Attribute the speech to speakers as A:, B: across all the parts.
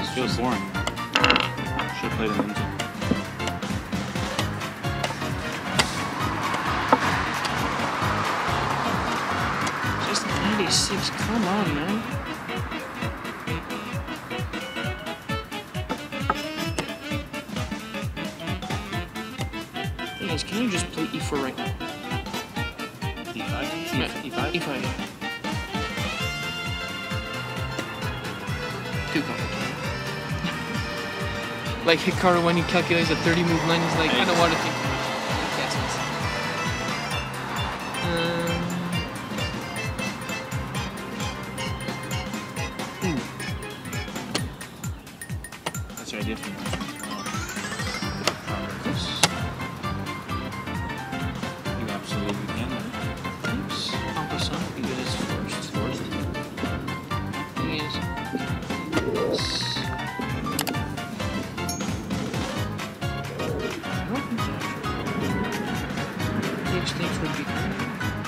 A: feels boring. Should have played an Ninja.
B: Just 96. Come on, man. Thing is, can you just play E4 right now?
A: E5?
B: Yeah,
A: E5?
B: E5. Too complicated. Like Hikaru when he calculates a 30 move line, he's like, I don't want to think too much. He castles.
A: That's your idea for me. You absolutely can, right?
B: Oops. Pampa-san, because it's first. Thing is, I don't think the exchange would be good.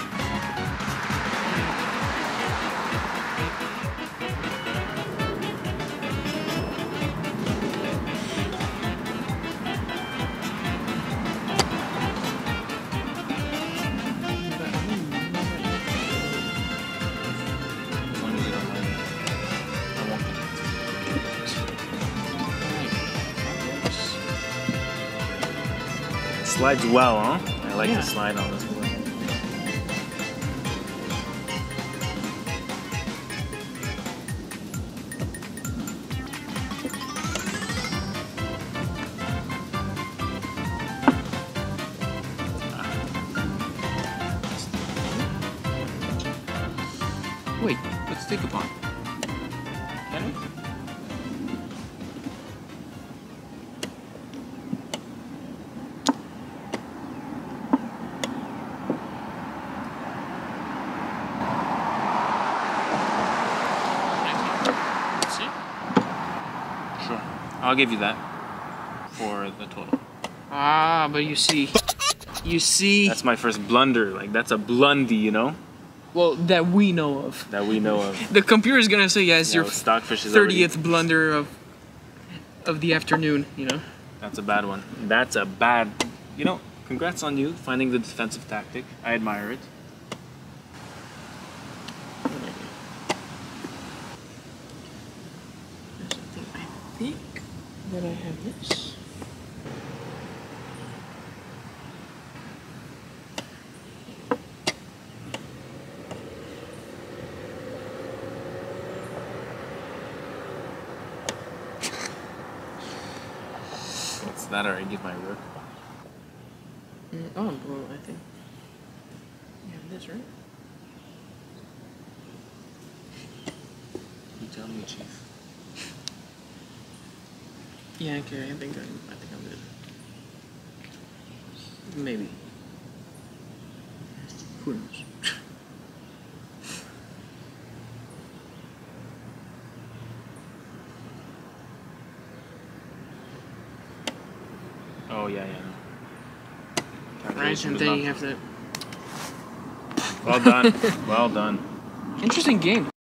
A: As long as you don't mind it. I won't connect. It slides well, huh? I like the slide on this board.
B: Wait, let's take a pawn.
A: Can we?
B: See?
A: Sure. I'll give you that for the total.
B: Ah, but you see.
A: That's my first blunder. Like, that's a blundy, you know?
B: Well, that we know of.
A: That we know of.
B: The computer's gonna say, yeah, it's your
A: Stockfish is
B: 30th blunder of the afternoon, you know?
A: That's a bad one. That's a bad... You know, congrats on you finding the defensive tactic. I admire it.
B: I think that I have this.
A: What's that, or I give my rook?
B: Oh, well, I think you have this, right?
A: You tell me, Chief.
B: Yeah, okay, I think I'm good. Maybe. Who knows?
A: Oh, yeah.
B: Right, and then you have to...
A: Well done. Well done.
B: Interesting game.